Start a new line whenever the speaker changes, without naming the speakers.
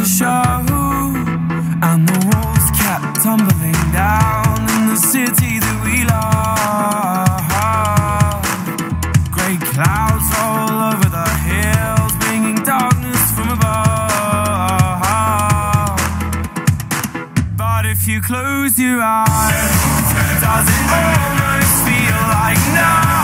show, and the walls kept tumbling down in the city that we love. Grey clouds all over the hills, bringing darkness from above. But if you close your eyes, does it almost feel like night?